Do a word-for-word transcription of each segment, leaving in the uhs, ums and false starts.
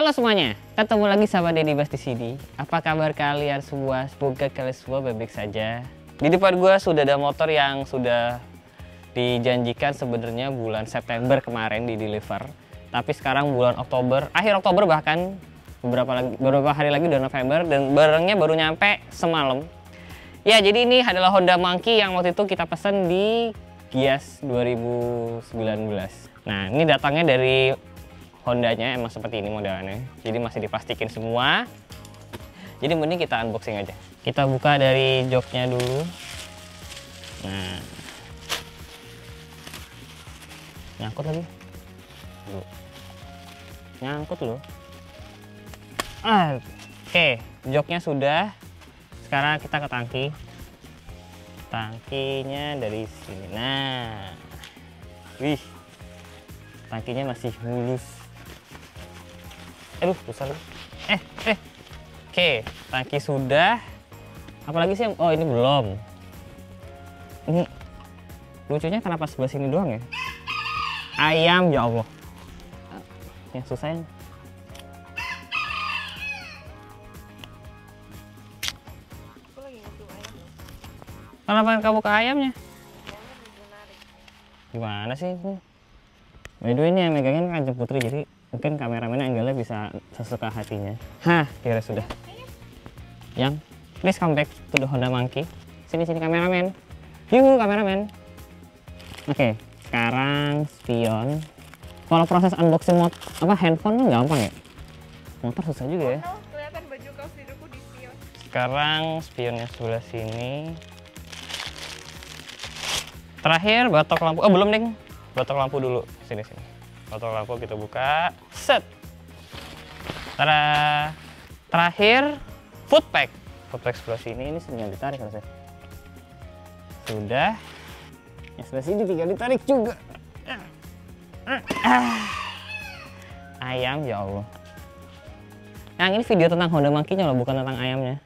Halo semuanya, ketemu lagi sama Deddy Bas di sini. Apa kabar kalian semua? Semoga kalian semua baik-baik saja. Di depan gue sudah ada motor yang sudah dijanjikan sebenarnya bulan September kemarin di deliver. Tapi sekarang bulan Oktober, akhir Oktober bahkan beberapa lagi, beberapa hari lagi udah November dan barangnya baru nyampe semalam. Ya, jadi ini adalah Honda Monkey yang waktu itu kita pesan di Gias dua ribu sembilan belas. Nah, ini datangnya dari Hondanya, emang seperti ini modelannya. Jadi masih diplastikin semua. Jadi mending kita unboxing aja. Kita buka dari joknya dulu. Nah, nyangkut lagi. Loh. Nyangkut loh. Ah, oke, joknya sudah. Sekarang kita ke tangki. Tangkinya dari sini. Nah, wih, tangkinya masih mulus. Aduh, besar. Eh, eh. Oke, tangki sudah. Apalagi sih? Oh, ini belum. Ini lucunya kenapa sebelah sini doang ya? Ayam, ya Allah. Yang susah yang kenapa kamu ke ayamnya? Gimana sih ini? By the way, ini yang megangin Kanjeng Putri, jadi mungkin kameramennya angle-nya bisa sesuka hatinya. Hah, kira sudah. Yang, please come back to the Honda Monkey. Sini sini kameramen. Yuhu kameramen. Oke, sekarang spion. Kalau proses unboxing mod apa handphone kan gampang ya. Motor susah juga ya. Oh, kelihatan baju kaos hidupku di spion. Sekarang spionnya sebelah sini. Terakhir batok lampu. Oh, belum, Ding. Batok lampu dulu. Sini sini. Batok lampu kita buka. Set. Tada. Terakhir foot pack. Foot pack sebelah sini, ini tinggal ditarik harusnya. Sudah. Yang sebelah sini tinggal ditarik juga. Ayam, ya Allah. Yang ini video tentang Honda Monkey-nya loh, bukan tentang ayamnya.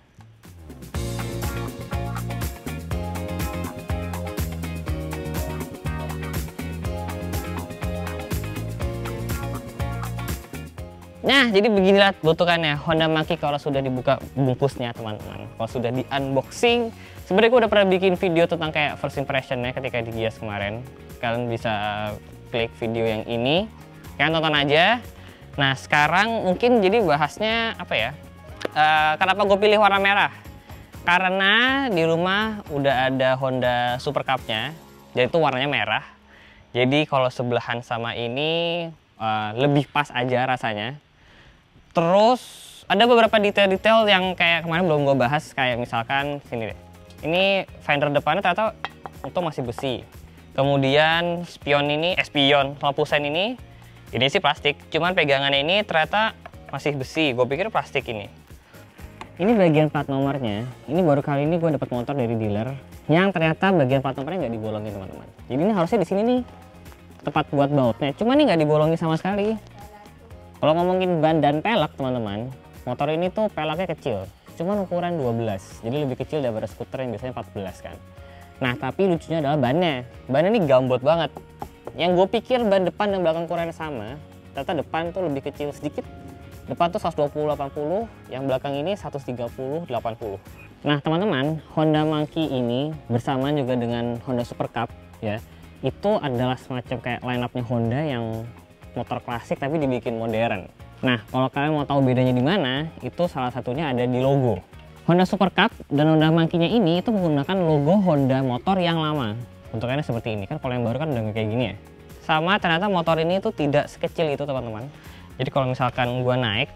Nah, jadi beginilah bentukannya Honda Monkey kalau sudah dibuka bungkusnya, teman-teman. Kalau sudah di unboxing, sebenarnya gue udah pernah bikin video tentang kayak first impressionnya ketika di Gias kemarin. Kalian bisa klik video yang ini, kalian tonton aja. Nah, sekarang mungkin jadi bahasnya apa ya? Uh, kenapa gue pilih warna merah? Karena di rumah udah ada Honda Super Cup-nya, jadi itu warnanya merah. Jadi kalau sebelahan sama ini uh, lebih pas aja rasanya. Terus ada beberapa detail-detail yang kayak kemarin belum gue bahas, kayak misalkan sini deh. Ini fender depannya ternyata itu masih besi. Kemudian spion ini, eh spion, lampu sen ini, ini sih plastik. Cuman pegangannya ini ternyata masih besi. Gue pikir plastik ini. Ini bagian plat nomornya. Ini baru kali ini gue dapat motor dari dealer yang ternyata bagian plat nomornya nggak dibolongin, teman-teman. Jadi ini harusnya di sini nih tempat buat bautnya. Cuman ini nggak dibolongin sama sekali. Kalau ngomongin ban dan pelek, teman-teman, motor ini tuh peleknya kecil, cuman ukuran dua belas, jadi lebih kecil daripada skuter yang biasanya empat belas kan. Nah, tapi lucunya adalah bannya. Bannya ini gambot banget. Yang gue pikir ban depan dan belakang ukurannya sama, ternyata depan tuh lebih kecil sedikit. Depan tuh seratus dua puluh delapan puluh, yang belakang ini seratus tiga puluh delapan puluh. Nah, teman-teman, Honda Monkey ini bersamaan juga dengan Honda Super Cup ya. Itu adalah semacam kayak line up-nya Honda yang motor klasik tapi dibikin modern. Nah, kalau kalian mau tahu bedanya di mana, itu salah satunya ada di logo. Honda Super Cup dan Honda Monkey-nya ini itu menggunakan logo Honda motor yang lama. Bentukannya seperti ini kan, kalau yang baru kan udah kayak gini ya. Sama ternyata motor ini itu tidak sekecil itu, teman-teman. Jadi kalau misalkan gua naik,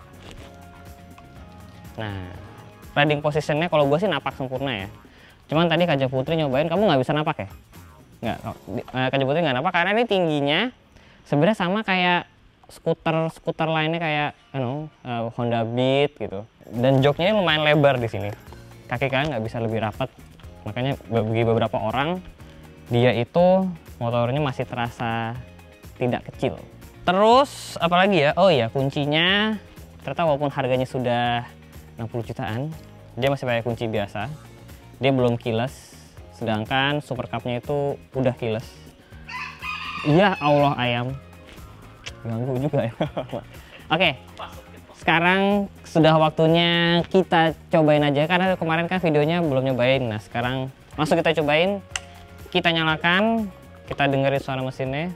nah riding positionnya kalau gua sih napak sempurna ya. Cuman tadi Kanjeng Putri nyobain, kamu nggak bisa napak ya? Nggak, Kanjeng Putri nggak napak karena ini tingginya sebenarnya sama kayak skuter skuter lainnya kayak you know, uh, Honda Beat gitu. Dan joknya ini lumayan lebar di sini. Kaki kalian nggak bisa lebih rapat. Makanya bagi beberapa orang dia itu motornya masih terasa tidak kecil. Terus apalagi ya? Oh iya, kuncinya ternyata walaupun harganya sudah enam puluh jutaan, dia masih pakai kunci biasa. Dia belum keyless. Sedangkan Super Cup-nya itu udah keyless. Ya Allah, ayam ganggu juga ya. Oke, sekarang sudah waktunya kita cobain aja, karena kemarin kan videonya belum nyobain. Nah sekarang langsung kita cobain, kita nyalakan, kita dengerin suara mesinnya.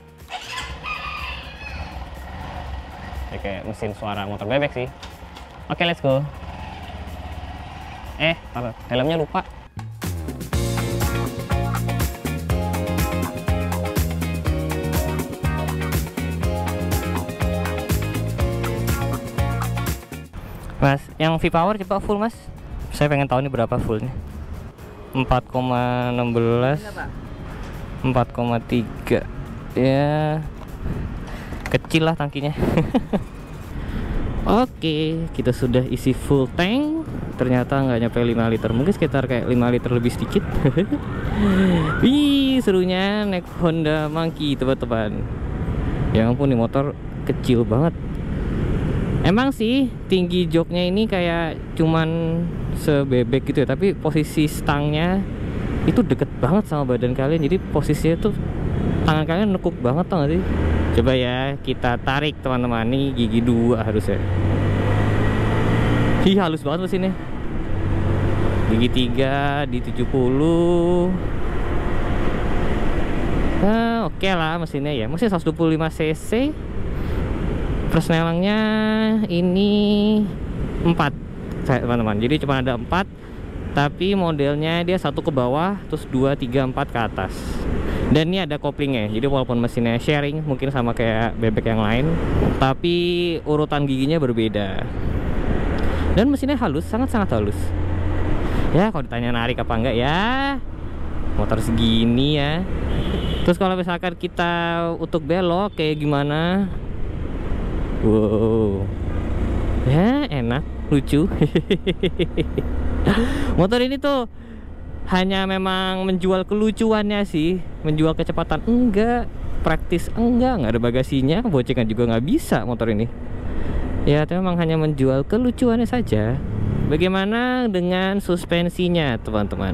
Ya, kayak mesin suara motor bebek sih. Oke, let's go. Eh, taruh, helmnya lupa. Mas, yang V-Power coba full mas. Saya pengen tahu nih berapa fullnya. empat koma satu enam, empat koma tiga. Ya, kecil lah tangkinya. Oke, kita sudah isi full tank. Ternyata nggak nyampe lima liter, mungkin sekitar kayak lima liter lebih sedikit. Wih, serunya naik Honda Monkey teman-teman. Ya ampun, nih motor kecil banget. Emang sih tinggi joknya ini kayak cuman sebebek gitu ya, tapi posisi stangnya itu deket banget sama badan kalian, jadi posisinya tuh tangan kalian nekuk banget, tau gak sih? Coba ya kita tarik teman-teman, nih gigi dua harusnya. Ih, halus banget mesinnya. Gigi tiga di tujuh puluh. Nah, oke okay lah mesinnya ya, mesin seratus dua puluh lima cc. Persnelangnya ini empat teman-teman, jadi cuma ada empat, tapi modelnya dia satu ke bawah, terus dua, tiga, empat ke atas. Dan ini ada koplingnya, jadi walaupun mesinnya sharing mungkin sama kayak bebek yang lain, tapi urutan giginya berbeda. Dan mesinnya halus, sangat-sangat halus. Ya kalau ditanya narik apa enggak ya, motor segini ya. Terus kalau misalkan kita untuk belok kayak gimana? Wow, ya enak, lucu. Motor ini tuh hanya memang menjual kelucuannya sih, menjual kecepatan enggak, praktis enggak, nggak ada bagasinya, bocengan juga nggak bisa motor ini. Ya, itu memang hanya menjual kelucuannya saja. Bagaimana dengan suspensinya, teman-teman?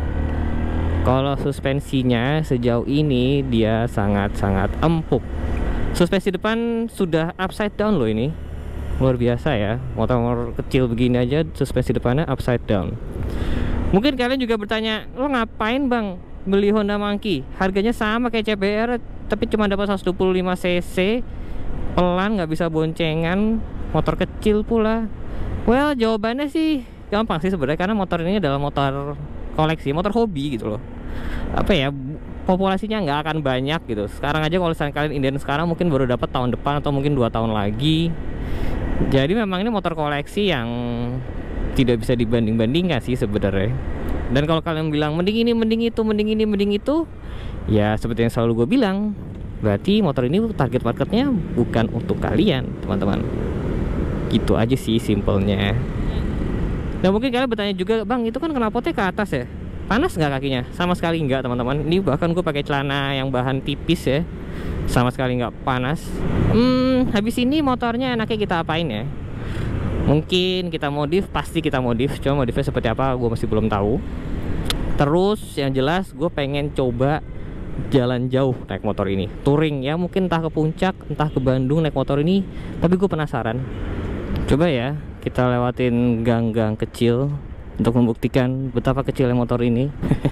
Kalau suspensinya sejauh ini dia sangat-sangat empuk. Suspensi depan sudah upside down loh ini. Luar biasa ya, motor kecil begini aja suspensi depannya upside down. Mungkin kalian juga bertanya, lo ngapain bang beli Honda Monkey? Harganya sama kayak C B R, tapi cuma dapat seratus dua puluh lima cc, pelan, nggak bisa boncengan, motor kecil pula. Well, jawabannya sih gampang sih sebenarnya, karena motor ini adalah motor koleksi, motor hobi gitu loh. Apa ya, populasinya nggak akan banyak gitu. Sekarang aja kalau misalnya kalian inden sekarang mungkin baru dapat tahun depan atau mungkin dua tahun lagi. Jadi memang ini motor koleksi yang tidak bisa dibanding-bandingkan sih sebenarnya. Dan kalau kalian bilang mending ini, mending itu, mending ini, mending itu, ya seperti yang selalu gue bilang, berarti motor ini target marketnya bukan untuk kalian, teman-teman. Gitu aja sih simpelnya. Dan mungkin kalian bertanya juga, bang itu kan knalpotnya ke atas ya, panas nggak kakinya? Sama sekali nggak teman-teman. Ini bahkan gue pakai celana yang bahan tipis ya, sama sekali nggak panas. Hmm, habis ini motornya enaknya kita apain ya? Mungkin kita modif, pasti kita modif. Cuma modifnya seperti apa gue masih belum tahu. Terus yang jelas gue pengen coba jalan jauh naik motor ini, touring ya, mungkin entah ke puncak, entah ke Bandung naik motor ini. Tapi gue penasaran. Coba ya kita lewatin gang-gang kecil untuk membuktikan betapa kecilnya motor ini.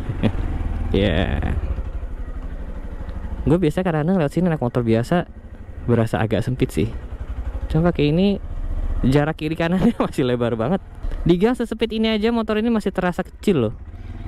Ya, yeah. Gue biasa kadang-kadang lewat sini naik motor biasa berasa agak sempit sih. Coba pakai ini jarak kiri kanannya masih lebar banget. Di gang sesempit ini aja motor ini masih terasa kecil loh.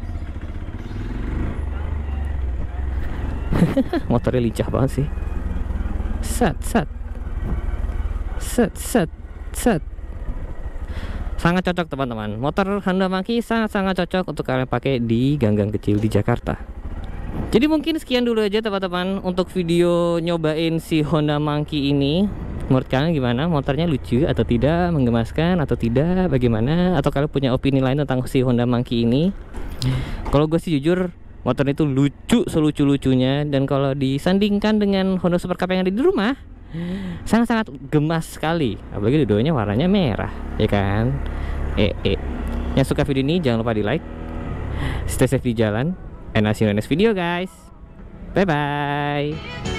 Motornya lincah banget sih. Set set set set set. Sangat cocok teman-teman. Motor Honda Monkey sangat-sangat cocok untuk kalian pakai di gang-gang kecil di Jakarta. Jadi mungkin sekian dulu aja teman-teman untuk video nyobain si Honda Monkey ini. Menurut kalian gimana? Motornya lucu atau tidak? Menggemaskan atau tidak? Bagaimana? Atau kalian punya opini lain tentang si Honda Monkey ini? Kalau gue sih jujur, motor itu lucu selucu-lucunya. Dan kalau disandingkan dengan Honda Super Cup yang ada di rumah, sangat-sangat gemas sekali. Apalagi dua-duanya warnanya merah, ya kan? Eh, eh. Yang suka video ini jangan lupa di like. Stay safe di jalan. And I'll see you in the next video guys. Bye bye.